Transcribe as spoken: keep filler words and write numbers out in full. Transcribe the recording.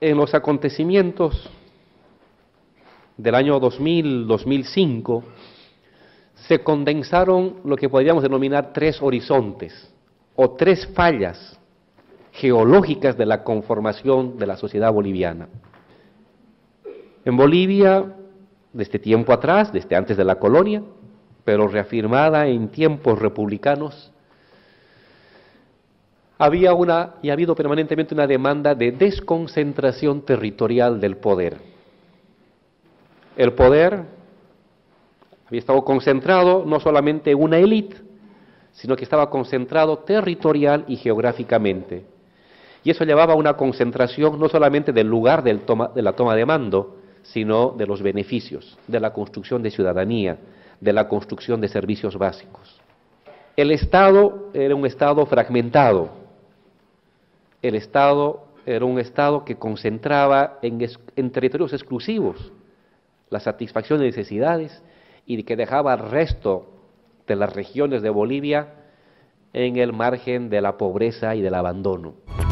en los acontecimientos del año dos mil, dos mil cinco, se condensaron lo que podríamos denominar tres horizontes o tres fallas geológicas de la conformación de la sociedad boliviana. En Bolivia, desde tiempo atrás, desde antes de la colonia, pero reafirmada en tiempos republicanos, había una, y ha habido permanentemente una demanda de desconcentración territorial del poder. El poder había estado concentrado no solamente en una élite, sino que estaba concentrado territorial y geográficamente. Y eso llevaba a una concentración no solamente del lugar del toma, de la toma de mando, sino de los beneficios, de la construcción de ciudadanía, de la construcción de servicios básicos. El Estado era un Estado fragmentado. El Estado era un Estado que concentraba en, en territorios exclusivos la satisfacción de necesidades y que dejaba al resto de las regiones de Bolivia en el margen de la pobreza y del abandono.